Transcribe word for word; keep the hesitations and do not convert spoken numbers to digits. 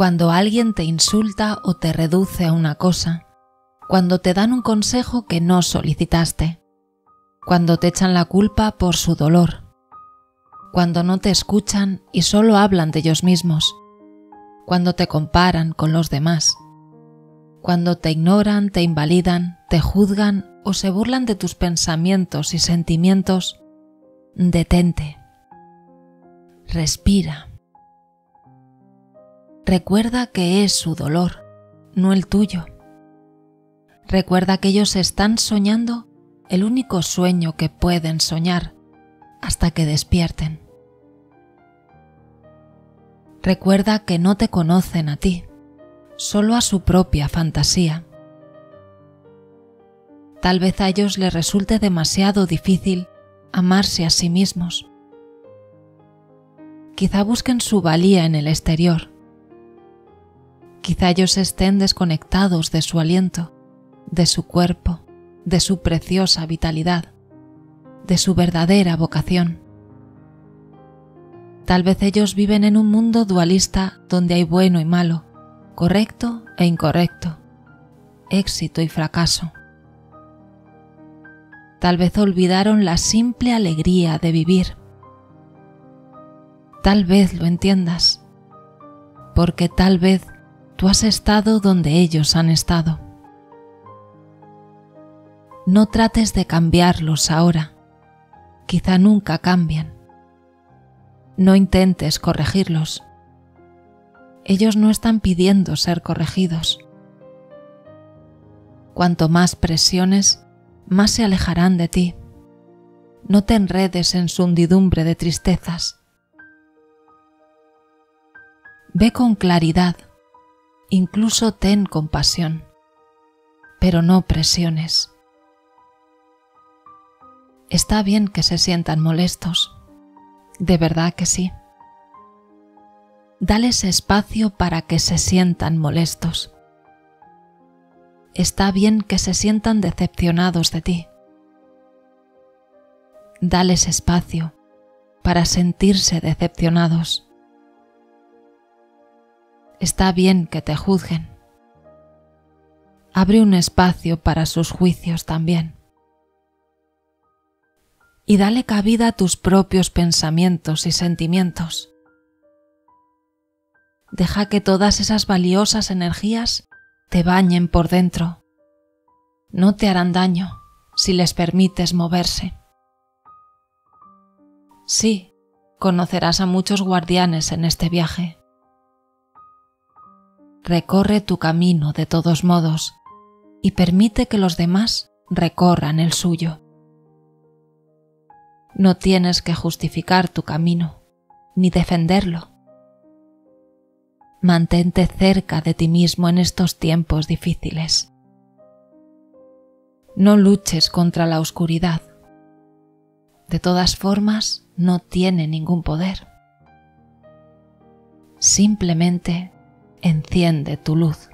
Cuando alguien te insulta o te reduce a una cosa, cuando te dan un consejo que no solicitaste, cuando te echan la culpa por su dolor, cuando no te escuchan y solo hablan de ellos mismos, cuando te comparan con los demás, cuando te ignoran, te invalidan, te juzgan o se burlan de tus pensamientos y sentimientos, detente. Respira. Recuerda que es su dolor, no el tuyo. Recuerda que ellos están soñando el único sueño que pueden soñar hasta que despierten. Recuerda que no te conocen a ti, solo a su propia fantasía. Tal vez a ellos les resulte demasiado difícil amarse a sí mismos. Quizá busquen su valía en el exterior. Quizá ellos estén desconectados de su aliento, de su cuerpo, de su preciosa vitalidad, de su verdadera vocación. Tal vez ellos viven en un mundo dualista donde hay bueno y malo, correcto e incorrecto, éxito y fracaso. Tal vez olvidaron la simple alegría de vivir. Tal vez lo entiendas, porque tal vez tú has estado donde ellos han estado. No trates de cambiarlos ahora, quizá nunca cambien. No intentes corregirlos. Ellos no están pidiendo ser corregidos. Cuanto más presiones, más se alejarán de ti. No te enredes en su hundidumbre de tristezas. Ve con claridad, incluso ten compasión, pero no presiones. Está bien que se sientan molestos, de verdad que sí. Dales espacio para que se sientan molestos. Está bien que se sientan decepcionados de ti. Dales espacio para sentirse decepcionados. Está bien que te juzguen. Abre un espacio para sus juicios también. Y dale cabida a tus propios pensamientos y sentimientos. Deja que todas esas valiosas energías te bañen por dentro. No te harán daño si les permites moverse. Sí, conocerás a muchos guardianes en este viaje. Recorre tu camino de todos modos y permite que los demás recorran el suyo. No tienes que justificar tu camino, ni defenderlo. Mantente cerca de ti mismo en estos tiempos difíciles. No luches contra la oscuridad. De todas formas, no tiene ningún poder. Simplemente enciende tu luz.